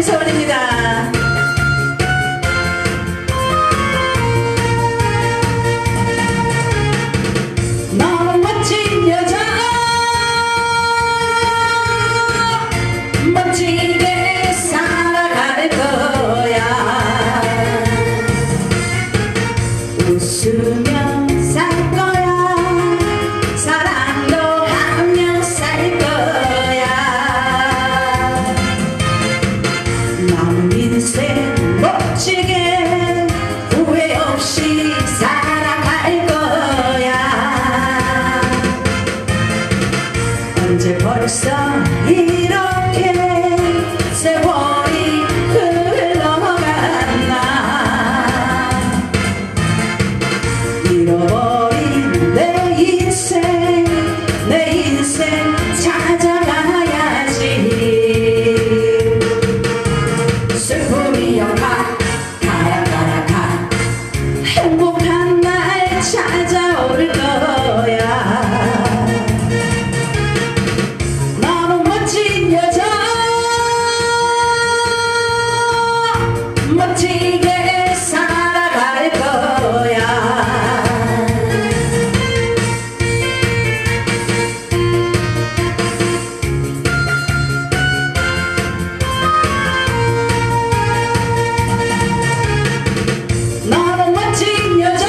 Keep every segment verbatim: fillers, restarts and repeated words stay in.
하면서 올립니다. 너무 멋진 여자 멋지게 살아갈 거야. 웃으며 살 거야. 사랑도 하며 살 거야. 남은 인생 멋지게 후회 없이 살아갈 거야. 언제 벌써 이렇게 세월이 흘러갔나. 잃어버린 내 인생 내 인생 찾아가야지. 슬픔이여 가 가라 가라 가. 행복한 날 찾아올 거야. 너무 멋진 여자 멋지게 살아갈 거야. 너무 멋진 여자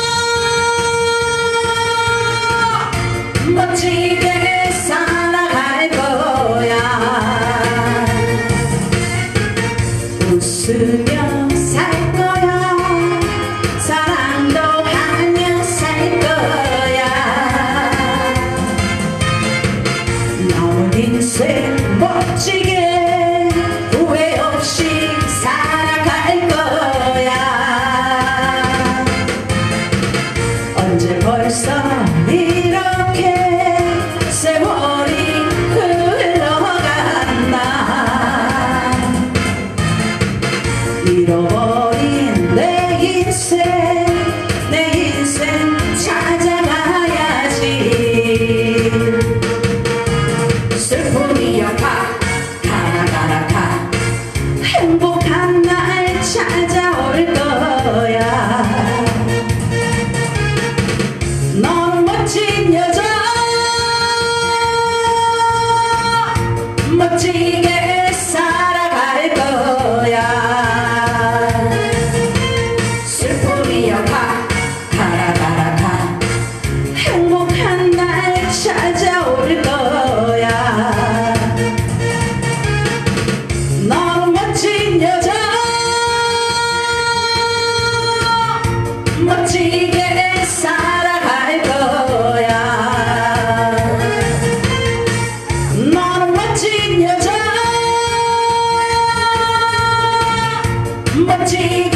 멋지게 살아갈 거야. 웃으며 살 거야. 사랑도 하며 살 거야. 남은 인생 멋지게 후회 없이 살아갈 거야. 언제 벌써 이렇게 세월이 흘러갔나. 잃어버린 내 인생 내 인생 찾아가야지. 슬픔이여 가 가라 가라 가. 행복한 날 찾아올 거야. 너무 멋진 여자 멋지게 살아갈 거야. 슬픔이여 가 가라 가라 가. 행복한 날 찾아올 거야. 너무 멋진 여자 멋지게 살아갈 거야. 너무 멋진 여자 멋지게